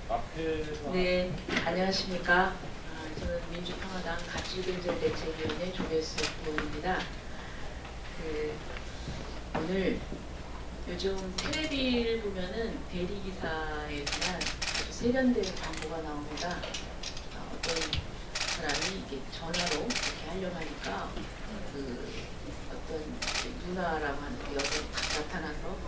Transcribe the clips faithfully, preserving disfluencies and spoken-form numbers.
네, 안녕하십니까. 아, 저는 민주평화당 갑질근절대책위원회 조배수 의원입니다. 그, 오늘 요즘 텔레비를 보면은 대리기사에 대한 세련된 광고가 나옵니다. 어, 어떤 사람이 이렇게 전화로 이렇게 하려고 하니까 그 어떤 누나라고 하는 여성이 딱 나타나서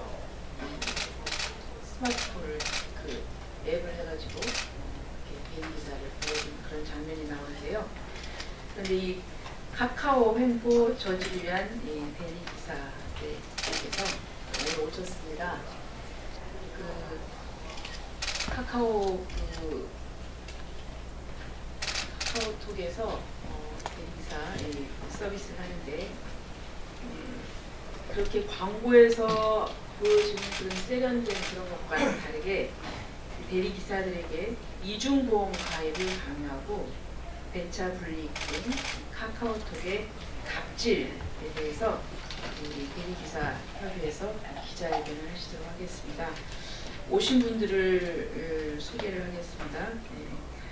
스마트폰을 그 앱을 해가지고 대리기사를 보여주는 그런 장면이 나오는데요. 그런데 이 카카오 횡포 저지를 위한 이 대리기사께서 오늘 오셨습니다. 그 카카오 그 카카오톡에서 어, 대리기사 이 서비스를 하는데 음, 그렇게 광고에서 보여지는 그런 세련된 그런 것과는 다르게 대리기사들에게 이중보험 가입을 강요하고 배차 불이익 등 카카오톡의 갑질에 대해서 우리 대리기사 협의회에서 기자회견을 하시도록 하겠습니다. 오신 분들을 소개를 하겠습니다. 네.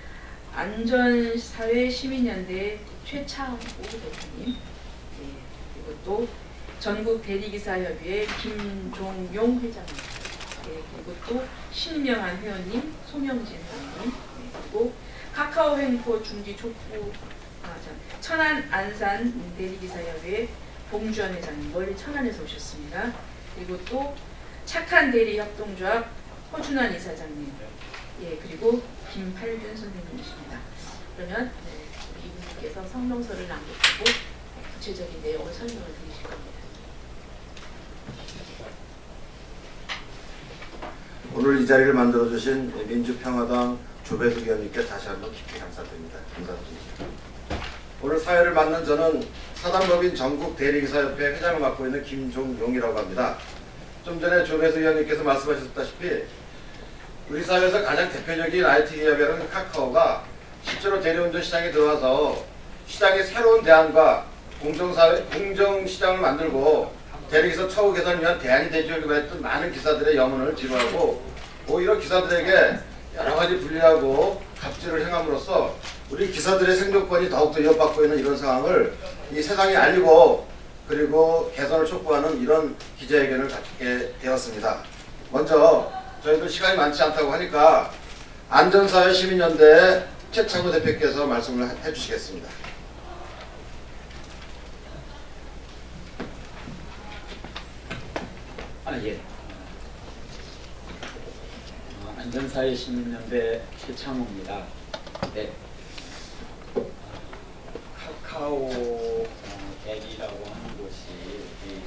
안전사회시민연대 최창호 대표님, 네. 그리고 또 전국대리기사협의회 김종용 회장님, 네. 그리고 또 신명한 회원님, 송영진 회원님, 네. 그리고 카카오 횡포 중지 촉구 아, 천안 안산 대리기사협의회 봉주환 회장님, 멀리 천안에서 오셨습니다. 그리고 또 착한 대리 협동조합 허준환 이사장님, 예, 그리고 김팔균 선생님이십니다. 그러면 네, 우리 이분께서 성명서를 낭독하고 구체적인 내용을 설명을 드리실 겁니다. 오늘 이 자리를 만들어주신 민주평화당 조배수 의원님께 다시 한번 깊이 감사드립니다. 감사드립니다. 오늘 사회를 맡는 저는 사단법인 전국대리기사협회 회장을 맡고 있는 김종용이라고 합니다. 좀 전에 조배수 의원님께서 말씀하셨다시피 우리 사회에서 가장 대표적인 아이티 기업이라는 카카오가 실제로 대리운전 시장에 들어와서 시장의 새로운 대안과 공정사회, 공정시장을 만들고 대리기사 처우 개선을 위한 대안이 되주려고 했던 많은 기사들의 염원을 지루하고 오히려 기사들에게 여러가지 불리하고 갑질을 행함으로써 우리 기사들의 생존권이 더욱더 위협받고 있는 이런 상황을 이 세상에 알리고 그리고 개선을 촉구하는 이런 기자회견을 갖게 되었습니다. 먼저 저희들 시간이 많지 않다고 하니까 안전사회 시민연대 최창호 대표께서 말씀을 해주시겠습니다. 아, 예. 어, 안전사회 시민연대 최창호입니다. 네. 카카오 어, 대리라고 하는 곳이 이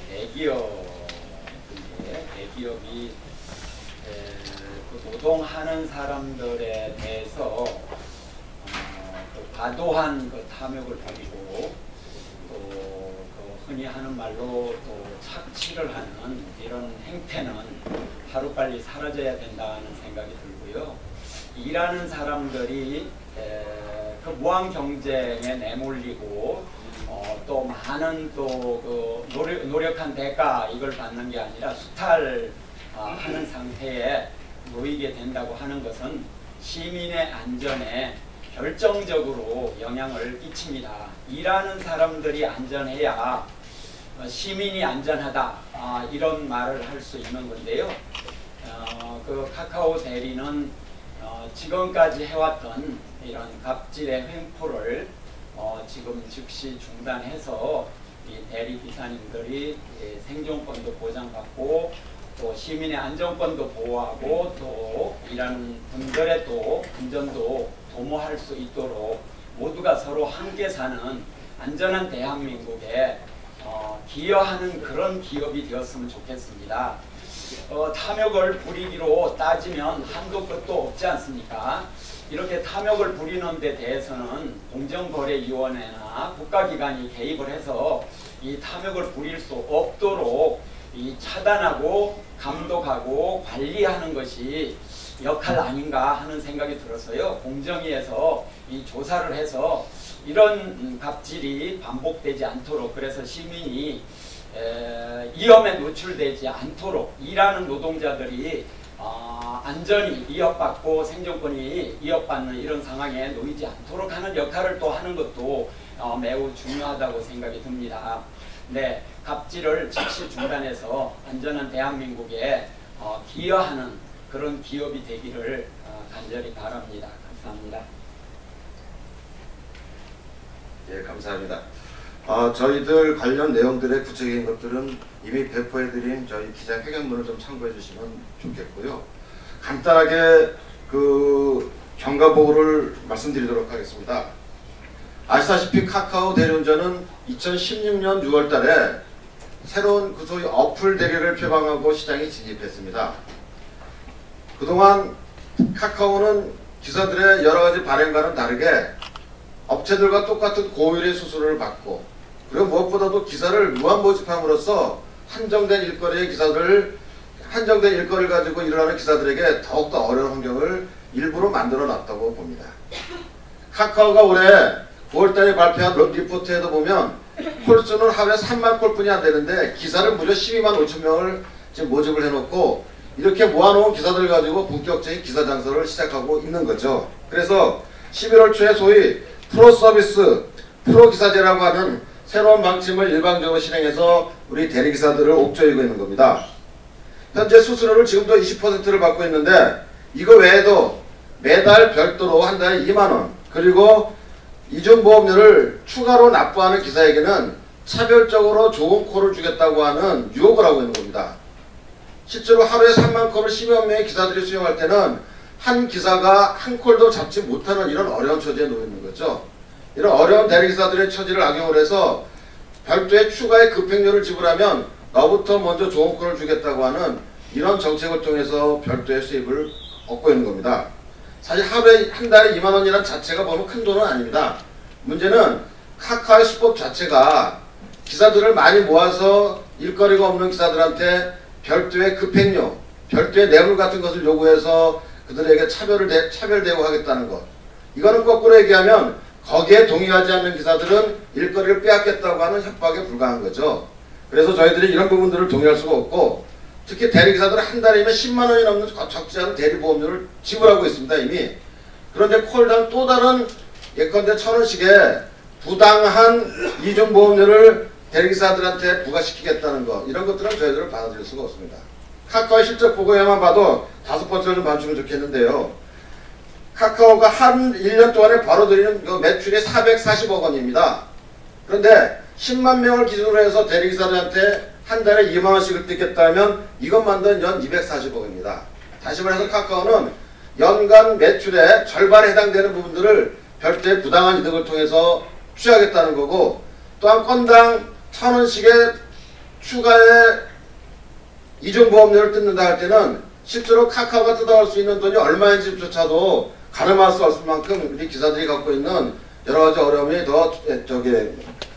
대기업인데 대기업이 에, 그 노동하는 사람들에 대해서 어, 그 과도한 그 탐욕을 벌이고 또 그 흔히 하는 말로 또 착취를 하는 이런 행태는 하루빨리 사라져야 된다는 생각이 들고요. 일하는 사람들이 에, 그 무한 경쟁에 내몰리고 어, 또 많은 또 그 노력, 노력한 대가 이걸 받는 게 아니라 수탈 어, 하는 상태에 놓이게 된다고 하는 것은 시민의 안전에 결정적으로 영향을 끼칩니다. 일하는 사람들이 안전해야 어, 시민이 안전하다 어, 이런 말을 할 수 있는 건데요. 어, 그 카카오 대리는 어, 지금까지 해왔던 이런 갑질의 횡포를 어, 지금 즉시 중단해서 이 대리기사님들이 예, 생존권도 보장받고 또 시민의 안전권도 보호하고 또 일하는 분들의 또 안전도 도모할 수 있도록 모두가 서로 함께 사는 안전한 대한민국에 어, 기여하는 그런 기업이 되었으면 좋겠습니다. 어, 탐욕을 부리기로 따지면 한도 끝도 없지 않습니까? 이렇게 탐욕을 부리는 데 대해서는 공정거래위원회나 국가기관이 개입을 해서 이 탐욕을 부릴 수 없도록 이 차단하고 감독하고 관리하는 것이 역할 아닌가 하는 생각이 들어서요. 공정위에서 이 조사를 해서 이런 갑질이 반복되지 않도록, 그래서 시민이 에, 위험에 노출되지 않도록 일하는 노동자들이 어, 안전이 위협받고 생존권이 위협받는 이런 상황에 놓이지 않도록 하는 역할을 또 하는 것도 어, 매우 중요하다고 생각이 듭니다. 네, 갑질을 즉시 중단해서 안전한 대한민국에 어, 기여하는 그런 기업이 되기를 어, 간절히 바랍니다. 감사합니다. 예, 감사합니다. 어, 저희들 관련 내용들의 구체적인 것들은 이미 배포해드린 저희 기자회견문을 좀 참고해 주시면 좋겠고요. 간단하게 그 경과보고를 말씀드리도록 하겠습니다. 아시다시피 카카오 대리운전은 이천십육 년 유월 달에 새로운 그 소위 어플 대리를 표방하고 시장에 진입했습니다. 그동안 카카오는 기사들의 여러가지 발행과는 다르게 업체들과 똑같은 고율의 수수료를 받고, 그리고 무엇보다도 기사를 무한 모집함으로써 한정된 일거리의 기사들을 한정된 일거리를 가지고 일을 하는 기사들에게 더욱더 어려운 환경을 일부러 만들어 놨다고 봅니다. 카카오가 올해 구월 달에 발표한 리포트에도 보면 콜수는 하루에 삼만 콜뿐이 안 되는데 기사를 무려 십이만 오천 명을 지금 모집을 해놓고 이렇게 모아놓은 기사들 가지고 본격적인 기사 장사를 시작하고 있는 거죠. 그래서 십일월 초에 소위 프로 서비스, 프로 기사제라고 하는 새로운 방침을 일방적으로 실행해서 우리 대리기사들을 옥죄이고 있는 겁니다. 현재 수수료를 지금도 이십 퍼센트를 받고 있는데 이거 외에도 매달 별도로 한 달에 이만 원, 그리고 이중보험료를 추가로 납부하는 기사에게는 차별적으로 좋은 콜을 주겠다고 하는 유혹을 하고 있는 겁니다. 실제로 하루에 삼만 콜을 십여 명의 기사들이 수용할 때는 한 기사가 한 콜도 잡지 못하는 이런 어려운 처지에 놓여 있는 거죠. 이런 어려운 대리기사들의 처지를 악용을 해서 별도의 추가의 급행료를 지불하면 너부터 먼저 좋은 콜을 주겠다고 하는 이런 정책을 통해서 별도의 수입을 얻고 있는 겁니다. 사실 하루에 한 달에 이만 원이란 자체가 보면 큰 돈은 아닙니다. 문제는 카카오의 수법 자체가 기사들을 많이 모아서 일거리가 없는 기사들한테 별도의 급행료, 별도의 뇌물 같은 것을 요구해서 그들에게 차별을 대, 차별 대우하겠다는 것. 이거는 거꾸로 얘기하면 거기에 동의하지 않는 기사들은 일거리를 빼앗겠다고 하는 협박에 불과한 거죠. 그래서 저희들이 이런 부분들을 동의할 수가 없고, 특히 대리기사들은 한 달이면 십만 원이 넘는 적지 않은 대리보험료를 지불하고 있습니다, 이미. 그런데 콜당 또 다른 예컨대 천 원씩의 부당한 이중보험료를 대리기사들한테 부과시키겠다는 것, 이런 것들은 저희들을 받아들일 수가 없습니다. 카카오의 실적 보고에만 봐도 다섯 번째를 좀 봐주면 좋겠는데요. 카카오가 한 일 년 동안에 벌어들이는 그 매출이 사백사십억 원입니다. 그런데 십만 명을 기준으로 해서 대리기사들한테 한 달에 이만 원씩을 뜯겠다면 이것만도 연 이백사십억입니다. 다시 말해서 카카오는 연간 매출의 절반에 해당되는 부분들을 별도의 부당한 이득을 통해서 취하겠다는 거고, 또한 건당 천 원씩의 추가의 이중보험료를 뜯는다 할 때는 실제로 카카오가 뜯어갈 수 있는 돈이 얼마인지조차도 가늠할 수 없을 만큼 우리 기사들이 갖고 있는 여러 가지 어려움이 더 저기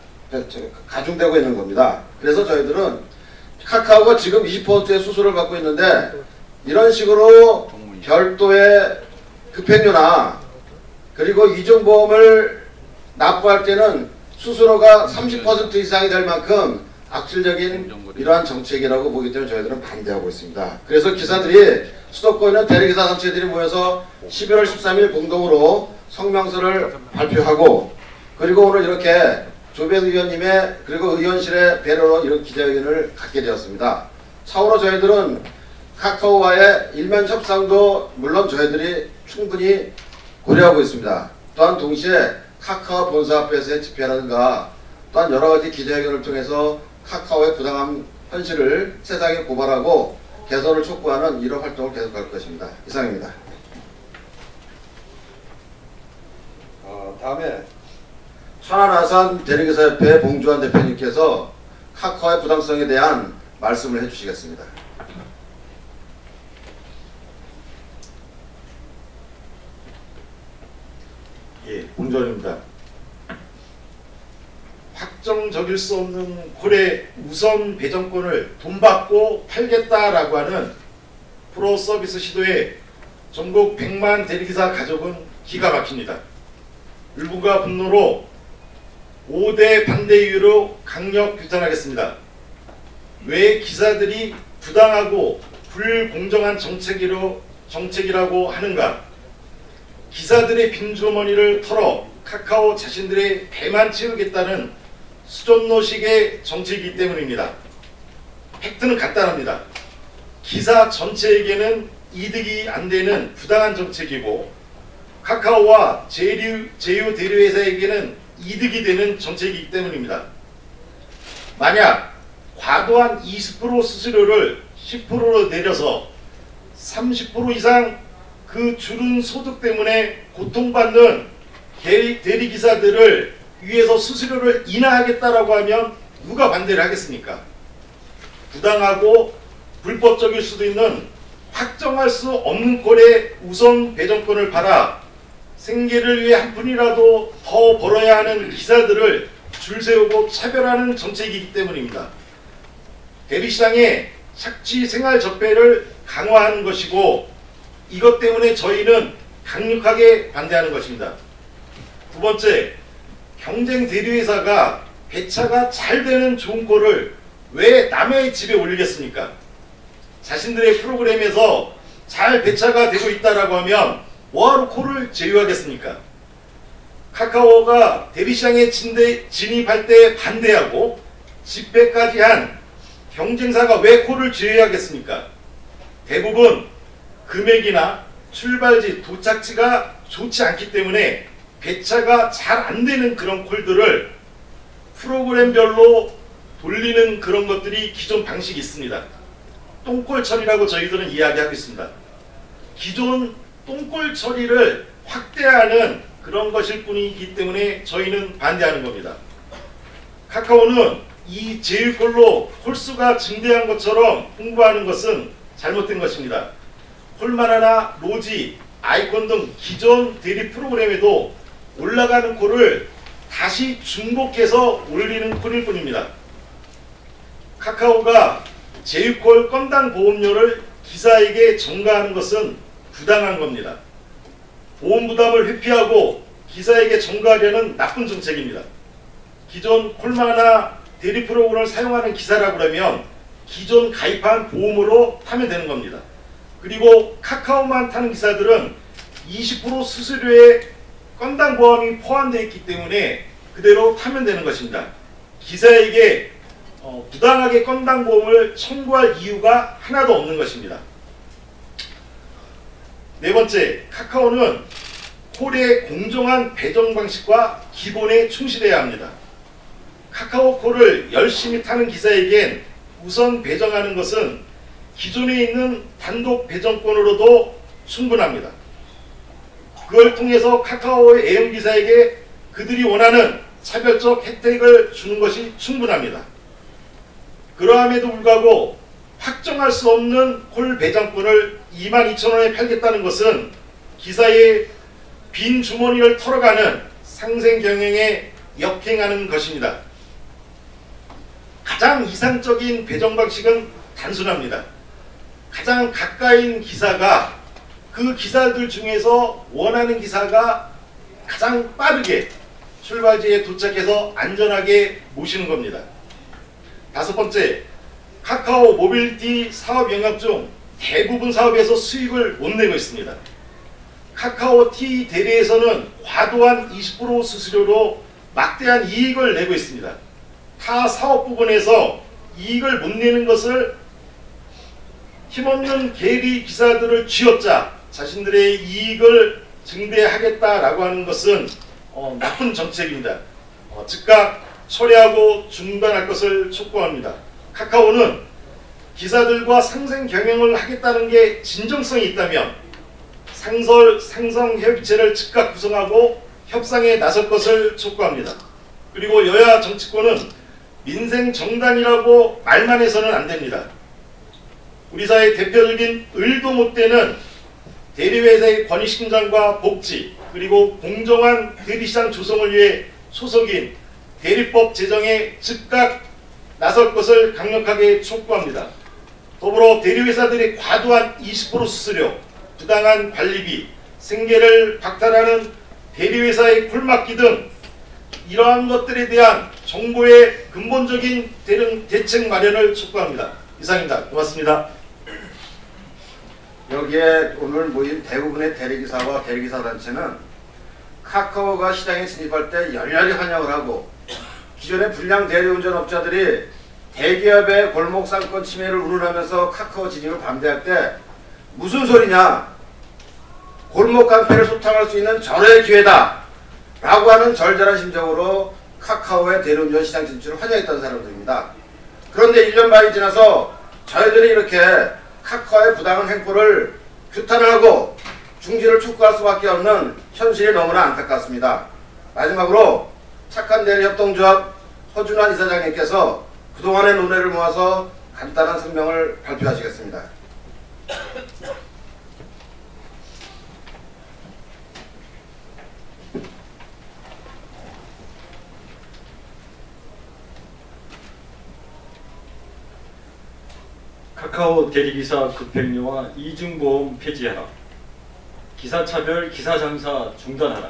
가중되고 있는 겁니다. 그래서 저희들은 카카오가 지금 이십 퍼센트의 수수료를 받고 있는데 이런 식으로 별도의 급행료나 그리고 이중보험을 납부할 때는 수수료가 삼십 퍼센트 이상이 될 만큼 악질적인 이러한 정책이라고 보기 때문에 저희들은 반대하고 있습니다. 그래서 기사들이 수도권에 있는 대리기사 단체들이 모여서 십일월 십삼일 공동으로 성명서를 발표하고, 그리고 오늘 이렇게 조배수 의원님의 그리고 의원실의 배려로 이런 기자회견을 갖게 되었습니다. 차후로 저희들은 카카오와의 일면 협상도 물론 저희들이 충분히 고려하고 있습니다. 또한 동시에 카카오 본사 앞에서의 집회라든가 또한 여러가지 기자회견을 통해서 카카오의 부당한 현실을 세상에 고발하고 개선을 촉구하는 이런 활동을 계속할 것입니다. 이상입니다. 어, 다음에 천안아산 대리기사협회 봉주환 대표님께서 카카오의 부당성에 대한 말씀을 해주시겠습니다. 예, 봉주환입니다. 확정적일 수 없는 콜의 우선 배정권을 돈 받고 팔겠다라고 하는 프로 서비스 시도에 전국 백만 대리기사 가족은 기가 막힙니다. 일부가 분노로 오 대 반대 이유로 강력 규탄하겠습니다. 왜 기사들이 부당하고 불공정한 정책으로 정책이라고 하는가? 기사들의 빈주머니를 털어 카카오 자신들의 배만 채우겠다는 수전노식의 정책이기 때문입니다. 팩트는 간단합니다. 기사 전체에게는 이득이 안 되는 부당한 정책이고 카카오와 제휴, 제휴 대리회사에게는 이득이 되는 정책이기 때문입니다. 만약 과도한 이십 퍼센트 수수료를 십 퍼센트로 내려서 삼십 퍼센트 이상 그 줄은 소득 때문에 고통받는 대리, 대리기사들을 위해서 수수료를 인하하겠다라고 하면 누가 반대를 하겠습니까? 부당하고 불법적일 수도 있는 확정할 수 없는 꼴의 우선 배정권을 팔아 생계를 위해 한 푼이라도 더 벌어야 하는 기사들을 줄 세우고 차별하는 정책이기 때문입니다. 대리시장의 착취 생활 적폐를 강화하는 것이고 이것 때문에 저희는 강력하게 반대하는 것입니다. 두 번째, 경쟁 대리회사가 배차가 잘 되는 좋은 꼴을 왜 남의 집에 올리겠습니까? 자신들의 프로그램에서 잘 배차가 되고 있다라고 하면 뭐하러 콜을 제휴하겠습니까? 카카오가 대리시장에 진대, 진입할 때 반대하고 집회까지 한 경쟁사가 왜 콜을 제휴하겠습니까? 대부분 금액이나 출발지, 도착지가 좋지 않기 때문에 배차가 잘 안 되는 그런 콜들을 프로그램별로 돌리는 그런 것들이 기존 방식이 있습니다. 똥콜 처리라고 저희들은 이야기하고 있습니다. 기존 똥콜 처리를 확대하는 그런 것일 뿐이기 때문에 저희는 반대하는 겁니다. 카카오는 이 제휴콜로 콜수가 증대한 것처럼 홍보하는 것은 잘못된 것입니다. 콜마나나 로지, 아이콘 등 기존 대리 프로그램에도 올라가는 콜을 다시 중복해서 올리는 콜일 뿐입니다. 카카오가 제휴콜 건당 보험료를 기사에게 전가하는 것은 부당한 겁니다. 보험 부담을 회피하고 기사에게 전가하려는 나쁜 정책입니다. 기존 콜마나 대리 프로그램을 사용하는 기사라고 하면 기존 가입한 보험으로 타면 되는 겁니다. 그리고 카카오만 타는 기사들은 이십 퍼센트 수수료에 건당 보험이 포함되어 있기 때문에 그대로 타면 되는 것입니다. 기사에게 어, 부당하게 건당 보험을 청구할 이유가 하나도 없는 것입니다. 네 번째, 카카오는 콜의 공정한 배정 방식과 기본에 충실해야 합니다. 카카오 콜을 열심히 타는 기사에겐 우선 배정하는 것은 기존에 있는 단독 배정권으로도 충분합니다. 그걸 통해서 카카오의 애용 기사에게 그들이 원하는 차별적 혜택을 주는 것이 충분합니다. 그러함에도 불구하고 확정할 수 없는 콜 배정권을 이만 이천 원에 팔겠다는 것은 기사의 빈 주머니를 털어가는 상생 경영에 역행하는 것입니다. 가장 이상적인 배정 방식은 단순합니다. 가장 가까이인 기사가 그 기사들 중에서 원하는 기사가 가장 빠르게 출발지에 도착해서 안전하게 모시는 겁니다. 다섯 번째, 카카오 모빌리티 사업 영역 중 대부분 사업에서 수익을 못 내고 있습니다. 카카오 T 대리에서는 과도한 이십 퍼센트 수수료로 막대한 이익을 내고 있습니다. 타 사업 부분에서 이익을 못 내는 것을 힘없는 계리 기사들을 쥐어짜 자신들의 이익을 증대하겠다라고 하는 것은 어, 나쁜 정책입니다. 어, 즉각 처리하고 중단할 것을 촉구합니다. 카카오는 기사들과 상생 경영을 하겠다는 게 진정성이 있다면 상설 상성협의체를 즉각 구성하고 협상에 나설 것을 촉구합니다. 그리고 여야 정치권은 민생 정당이라고 말만 해서는 안 됩니다. 우리 사회의 대표적인 을도 못 되는 대리회사의 권익신장과 복지 그리고 공정한 대리시장 조성을 위해 소속인 대리법 제정에 즉각 나설 것을 강력하게 촉구합니다. 더불어 대리회사들이 과도한 이십 퍼센트 수수료, 부당한 관리비, 생계를 박탈하는 대리회사의 콜막기 등 이러한 것들에 대한 정부의 근본적인 대응, 대책 마련을 촉구합니다. 이상입니다. 고맙습니다. 여기에 오늘 모인 대부분의 대리기사와 대리기사 단체는 카카오가 시장에 진입할 때 열렬히 환영을 하고, 기존의 불량 대리운전업자들이 대기업의 골목상권 침해를 운운하면서 카카오 진입을 반대할 때 무슨 소리냐, 골목 깡패를 소탕할 수 있는 절호의 기회다 라고 하는 절절한 심정으로 카카오의 대리운전 시장 진출을 환영했던 사람들입니다. 그런데 일 년 반이 지나서 저희들이 이렇게 카카오의 부당한 행보를 규탄을 하고 중지를 촉구할 수밖에 없는 현실이 너무나 안타깝습니다. 마지막으로 착한 대리 협동조합 허준환 이사장님께서 그동안의 논의를 모아서 간단한 성명을 발표하시겠습니다. 카카오 대리기사 급행료와 이중보험 폐지하라. 기사차별 기사장사 중단하라.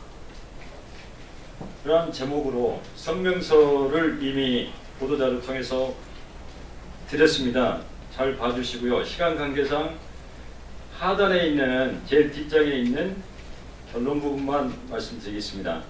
이러한 제목으로 성명서를 이미 보도자를 통해서 드렸습니다. 잘 봐주시고요. 시간 관계상 하단에 있는 제일 뒷장에 있는 결론 부분만 말씀드리겠습니다.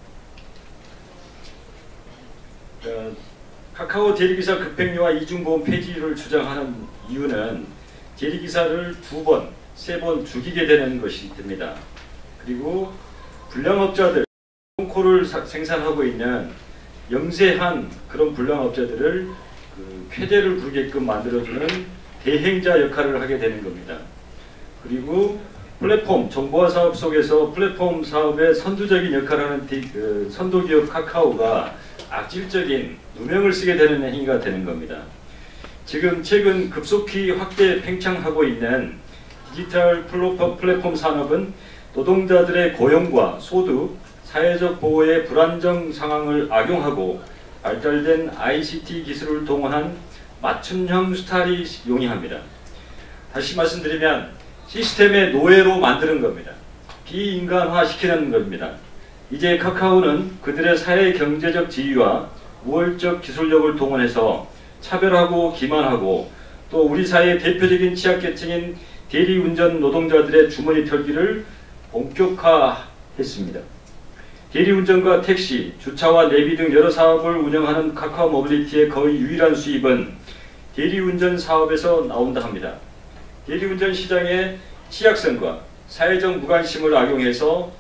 어, 카카오 대리기사 급행료와 이중보험 폐지를 주장하는 이유는 대리기사를 두 번, 세 번 죽이게 되는 것이 됩니다. 그리고 불량업자들, 콩코를 생산하고 있는 영세한 그런 불량업자들을 그 쾌대를 부르게끔 만들어주는 대행자 역할을 하게 되는 겁니다. 그리고 플랫폼, 정보화 사업 속에서 플랫폼 사업의 선두적인 역할을 하는 디, 그 선도기업 카카오가 악질적인 누명을 쓰게 되는 행위가 되는 겁니다. 지금 최근 급속히 확대 팽창하고 있는 디지털 플랫폼 산업은 노동자들의 고용과 소득, 사회적 보호의 불안정 상황을 악용하고 발달된 아이씨티 기술을 동원한 맞춤형 수탈이 용이합니다. 다시 말씀드리면 시스템의 노예로 만드는 겁니다. 비인간화시키는 겁니다. 이제 카카오는 그들의 사회 경제적 지위와 우월적 기술력을 동원해서 차별하고 기만하고 또 우리 사회의 대표적인 취약계층인 대리운전 노동자들의 주머니 털기를 본격화했습니다. 대리운전과 택시, 주차와 내비 등 여러 사업을 운영하는 카카오 모빌리티의 거의 유일한 수입은 대리운전 사업에서 나온다 합니다. 대리운전 시장의 취약성과 사회적 무관심을 악용해서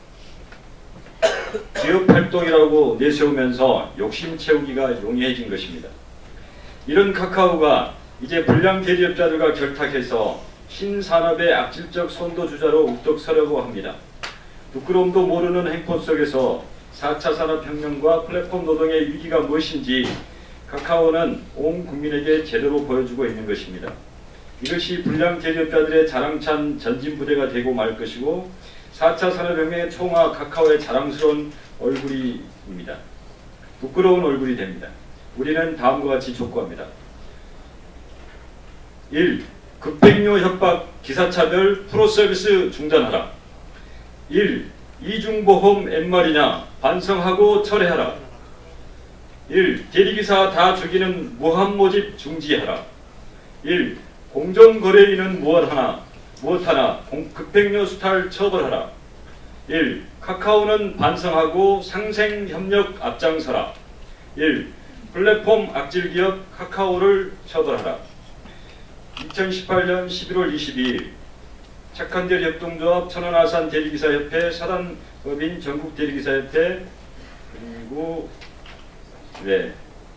기업활동이라고 내세우면서 욕심 채우기가 용이해진 것입니다. 이런 카카오가 이제 불량 대리업자들과 결탁해서 신산업의 악질적 선도주자로 우뚝 서려고 합니다. 부끄러움도 모르는 행포 속에서 사 차 산업혁명과 플랫폼 노동의 위기가 무엇인지 카카오는 온 국민에게 제대로 보여주고 있는 것입니다. 이것이 불량 대리업자들의 자랑찬 전진부대가 되고 말 것이고 사 차 산업혁명의 총화 카카오의 자랑스러운 얼굴입니다. 부끄러운 얼굴이 됩니다. 우리는 다음과 같이 촉구합니다. 일. 급행료 협박 기사차별 프로서비스 중단하라. 일. 이중보험 엠말이냐 반성하고 철회하라. 일. 대리기사 다 죽이는 무한모집 중지하라. 일. 공정거래인은 무엇하나 무엇하나 급행료 수탈 처벌하라. 일. 카카오는 반성하고 상생협력 앞장서라. 일. 플랫폼 악질기업 카카오를 처벌하라. 이천십팔 년 십일월 이십이일 착한 대리 협동조합 천안아산 대리기사협회 사단법인 전국대리기사협회 그리고 네,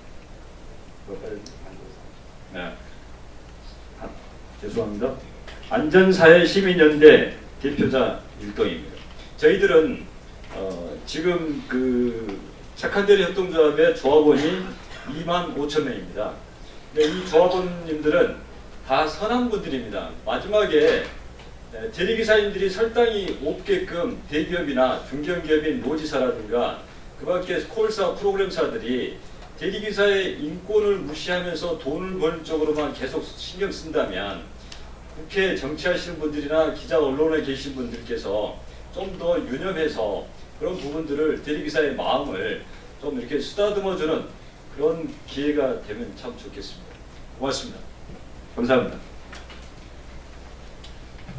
네. 아, 죄송합니다. 안전사회 시민연대 대표자 일동입니다. 저희들은 어, 지금 그 착한 대리 협동조합의 조합원이 이만 오천 명입니다. 네, 이 조합원님들은 다 선한 분들입니다. 마지막에 대리기사님들이 설당이 없게끔 대기업이나 중견기업인 노지사라든가 그 밖에 콜사 프로그램사들이 대리기사의 인권을 무시하면서 돈을 버는 쪽으로만 계속 신경 쓴다면 국회 정치하시는 분들이나 기자 언론에 계신 분들께서 좀 더 유념해서 그런 부분들을 대리기사의 마음을 좀 이렇게 쓰다듬어주는 그런 기회가 되면 참 좋겠습니다. 고맙습니다. 감사합니다.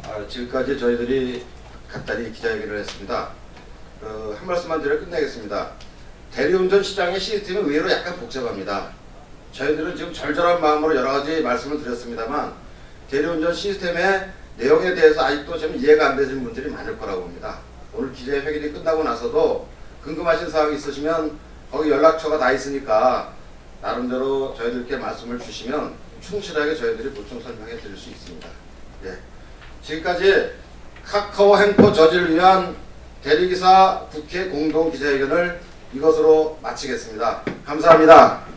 아, 지금까지 저희들이 간단히 기자회견을 했습니다. 어, 한 말씀만 드려 끝내겠습니다. 대리운전 시장의 시스템이 의외로 약간 복잡합니다. 저희들은 지금 절절한 마음으로 여러 가지 말씀을 드렸습니다만 대리운전 시스템의 내용에 대해서 아직도 좀 이해가 안 되시는 분들이 많을 거라고 봅니다. 오늘 기자회견이 끝나고 나서도 궁금하신 사항이 있으시면 거기 연락처가 다 있으니까 나름대로 저희들께 말씀을 주시면 충실하게 저희들이 보충 설명해 드릴 수 있습니다. 예. 지금까지 카카오 횡포 저지를 위한 대리기사 국회 공동 기자회견을 이것으로 마치겠습니다. 감사합니다.